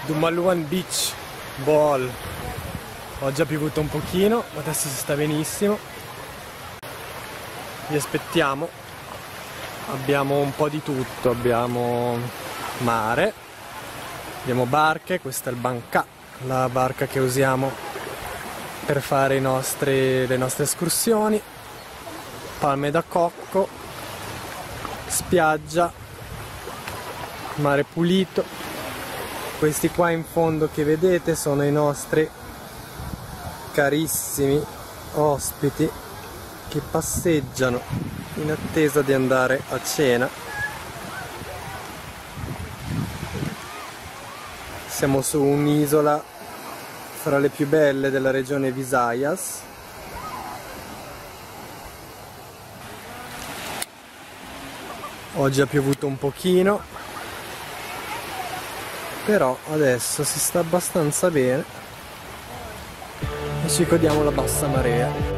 Dumaluan Beach Ball. Oggi ha piovuto un pochino, ma adesso si sta benissimo. Vi aspettiamo. Abbiamo un po' di tutto, abbiamo mare, abbiamo barche, questa è il Banca, la barca che usiamo per fare le nostre escursioni, palme da cocco, spiaggia, mare pulito. Questi qua in fondo che vedete sono i nostri carissimi ospiti che passeggiano in attesa di andare a cena. Siamo su un'isola fra le più belle della regione Visayas. Oggi ha piovuto un pochino, però adesso si sta abbastanza bene e ci godiamo la bassa marea.